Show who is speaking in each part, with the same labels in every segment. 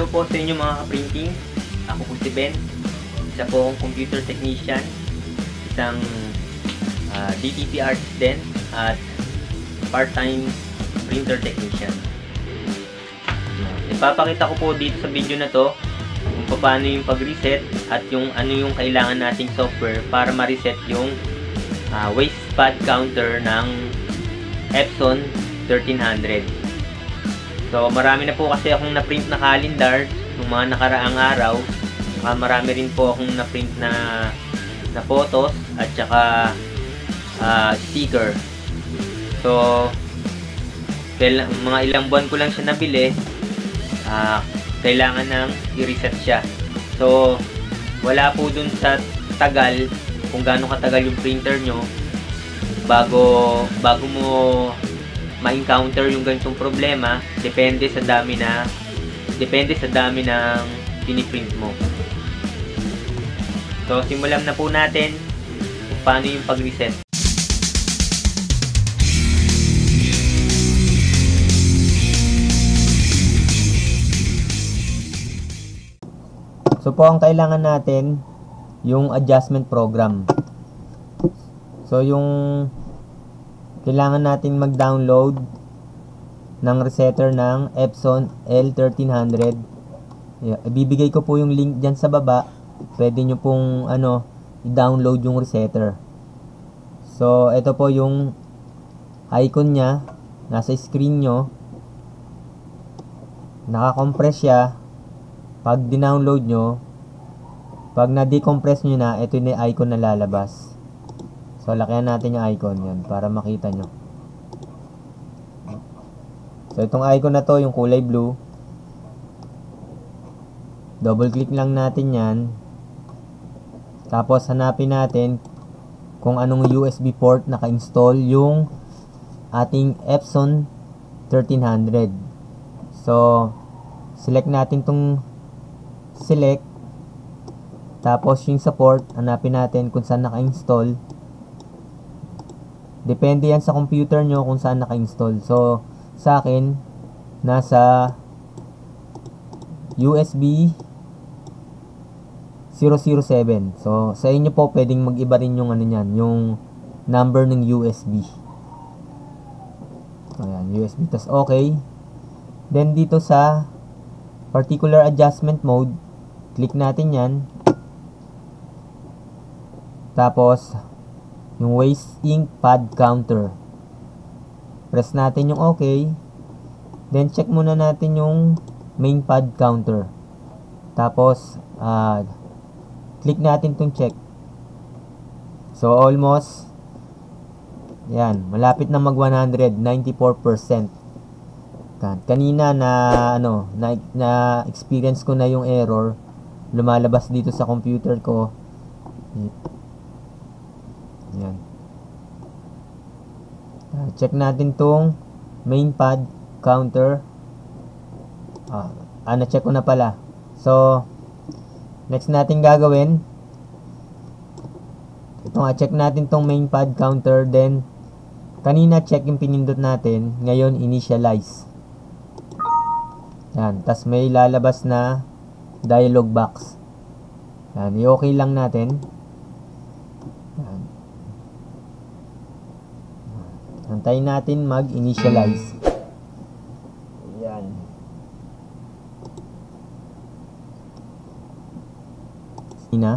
Speaker 1: po sa inyo mga ka-printing. Ako po si Ben. Isa po akong computer technician. Isang DTP artist din at part-time printer technician. Ipapakita ko po dito sa video na to kung paano yung pag-reset at yung ano yung kailangan nating software para ma-reset yung waste pad counter ng Epson 1300. So marami na po kasi akong na-print na calendar ng mga nakaraang araw. Marami rin po akong na-print na photos at saka sticker. So mga ilang buwan ko lang siya nabili. Kailangan nang i-reset siya. So wala po dun sa tagal kung gaano katagal yung printer nyo bago mo ma-encounter yung ganitong problema. Depende sa dami ng piniprint mo. So simulan na po natin kung paano yung pag-reset. So po ang kailangan natin yung adjustment program. So yung kailangan natin mag-download ng resetter ng Epson L1300. Ibibigay ko po yung link dyan sa baba. Pwede nyo pong i-download yung resetter. So ito po yung icon nya. Nasa screen nyo. Naka-compress siya. Pag dinownload nyo, pag na-decompress nyo na, ito yung icon na lalabas. So, lakihan natin yung icon yan para makita nyo. So, itong icon na to, yung kulay blue. Double click lang natin yan. Tapos, hanapin natin kung anong USB port naka-install yung ating Epson 1300. So, select natin tong select, tapos yung support, hanapin natin kung saan naka-install. Depende yan sa computer nyo kung saan naka-install. So sa akin nasa USB 007. So sa inyo po pwedeng mag-iba rin yung yung number ng USB. So yan, USB, tas okay. Then dito sa particular adjustment mode, click natin yan. Tapos yung waste ink pad counter, press natin yung okay. Then check muna natin yung main pad counter. Tapos click natin tong check. So almost yan, malapit na mag 100, 94%. Kanina na experience ko na yung error lumalabas dito sa computer ko. Yan. Check natin tong main pad counter. Na-check ko na pala. So next natin gagawin, check natin tong main pad counter. Then kanina check yung pinindot natin, ngayon initialize. Yan, tas may lalabas na dialog box. Yan, i-okay lang natin. Yan. Antayin natin mag-initialize. Yan. Sina?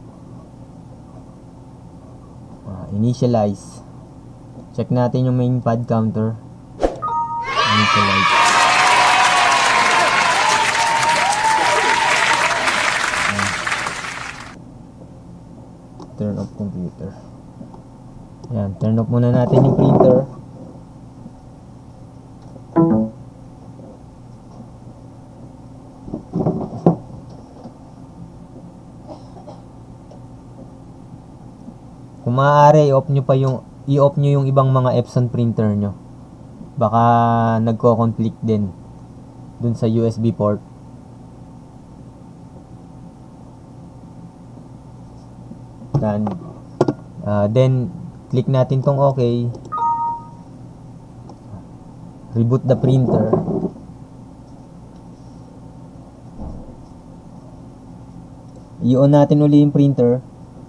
Speaker 1: Initialize. Check natin yung main pad counter. Initialize. Turn off computer. Yan, turn off muna natin yung printer. Kung maaari, i-off nyo yung ibang mga Epson printer nyo. Baka nagko-conflict din dun sa USB port. Then click natin tong okay. Reboot the printer.
Speaker 2: I-on natin uli yung printer.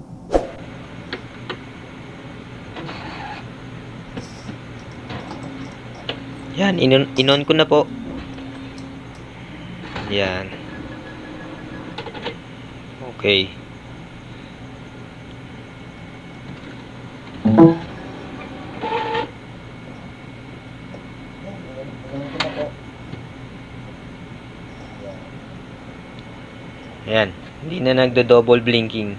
Speaker 1: Yan, inon ko na po. Yan. Okay. Ayan, hindi na nagdo-double blinking.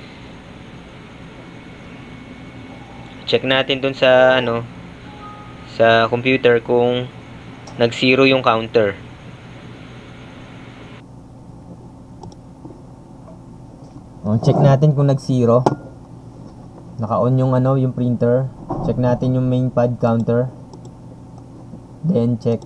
Speaker 1: Check natin dun sa sa computer kung nag-zero yung counter.
Speaker 2: Check natin kung nag-zero. Naka-on yung yung printer. Check natin yung main pad counter. Then check.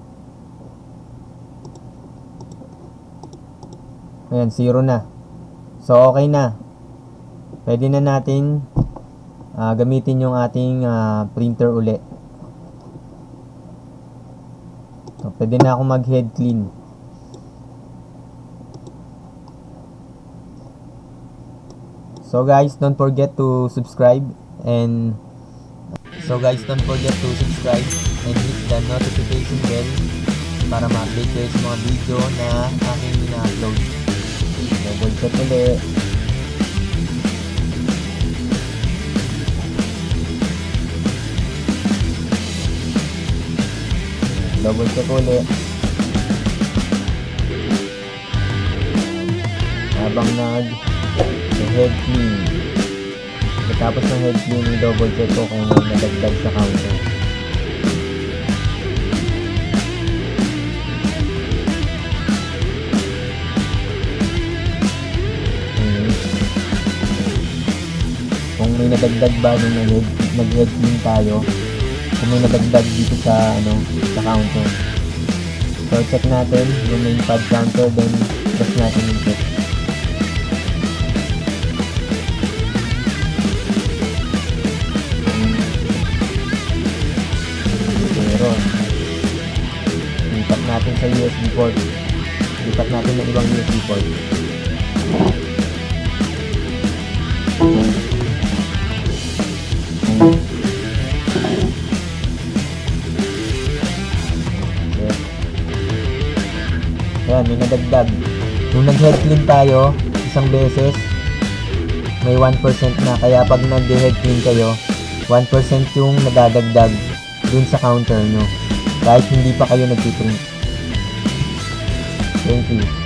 Speaker 2: Ayan, 0 na. So, okay na. Pwede na natin gamitin yung ating printer uli. So, pwede na ako mag-head clean. So guys, don't forget to subscribe and hit the notification bell para ma-update kayo sa mga video na aking ina-upload. Double check ulit. Double check ulit. Habang head clean. Pagkatapos ng head clean, double check ko kung may nadagdag sa counter. Kung may nadagdag ba nung nag-head clean tayo, kung may nadagdag dito sa sa counter. So check natin yung main pad counter, then press natin yung check. Lipat natin sa USB port. Lipat natin ng ibang USB port. Ayan, may nadagdag. Nung nag-head clean tayo isang beses, may 1% na. Kaya pag nag-head clean kayo, 1% yung nadadagdag dun sa counter nyo kahit hindi pa kayo nag-print. Thank you.